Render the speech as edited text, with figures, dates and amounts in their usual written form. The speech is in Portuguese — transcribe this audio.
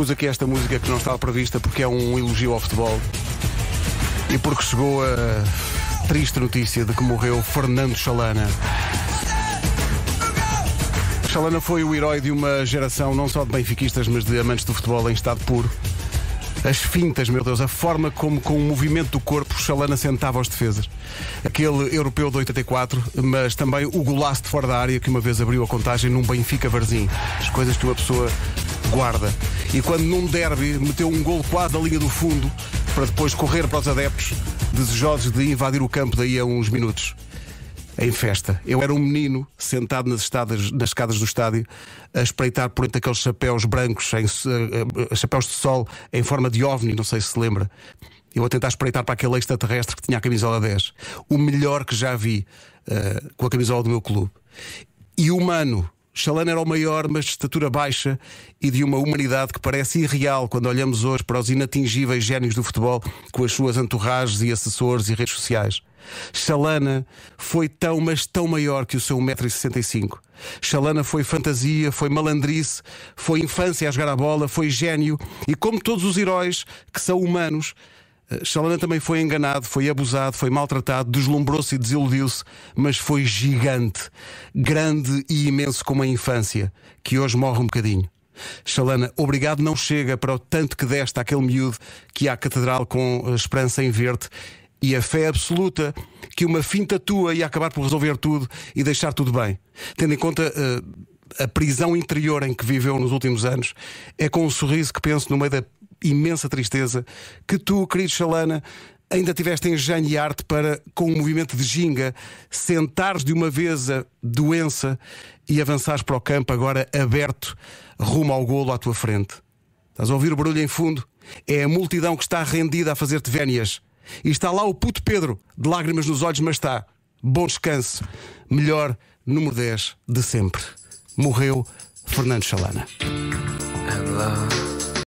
Pus aqui esta música que não estava prevista porque é um elogio ao futebol e porque chegou a triste notícia de que morreu Fernando Chalana. Chalana foi o herói de uma geração não só de benfiquistas, mas de amantes do futebol em estado puro. As fintas, meu Deus, a forma como com o movimento do corpo Chalana sentava os defesas. Aquele europeu de 84, mas também o golaço de fora da área que uma vez abriu a contagem num Benfica Varzim. As coisas que uma pessoa guarda. E quando num derby meteu um golo quase à linha do fundo para depois correr para os adeptos, desejosos de invadir o campo daí a uns minutos. Em festa. Eu era um menino sentado nas escadas do estádio a espreitar por entre aqueles chapéus brancos, chapéus de sol em forma de ovni, não sei se se lembra. Eu a tentar espreitar para aquele extraterrestre que tinha a camisola 10. O melhor que já vi com a camisola do meu clube. E humano. Chalana era o maior, mas de estatura baixa e de uma humanidade que parece irreal quando olhamos hoje para os inatingíveis génios do futebol com as suas entourages e assessores e redes sociais. Chalana foi tão, mas tão maior que o seu 1,65 m. Chalana foi fantasia, foi malandrice, foi infância a jogar a bola, foi gênio e, como todos os heróis que são humanos, Chalana também foi enganado, foi abusado, foi maltratado, deslumbrou-se e desiludiu-se, mas foi gigante, grande e imenso como a infância, que hoje morre um bocadinho. Chalana, obrigado não chega para o tanto que deste àquele miúdo que ia à catedral com a esperança em ver-te e a fé absoluta que uma finta tua ia acabar por resolver tudo e deixar tudo bem. Tendo em conta a prisão interior em que viveu nos últimos anos, é com um sorriso que penso no meio da imensa tristeza que tu, querido Chalana, ainda tiveste engenho e arte para, com um movimento de ginga, sentares de uma vez a doença e avançares para o campo agora aberto rumo ao golo à tua frente. Estás a ouvir o barulho em fundo? É a multidão que está rendida a fazer-te vénias. E está lá o puto Pedro, de lágrimas nos olhos, mas está. Bom descanso. Melhor número 10 de sempre. Morreu Fernando Chalana.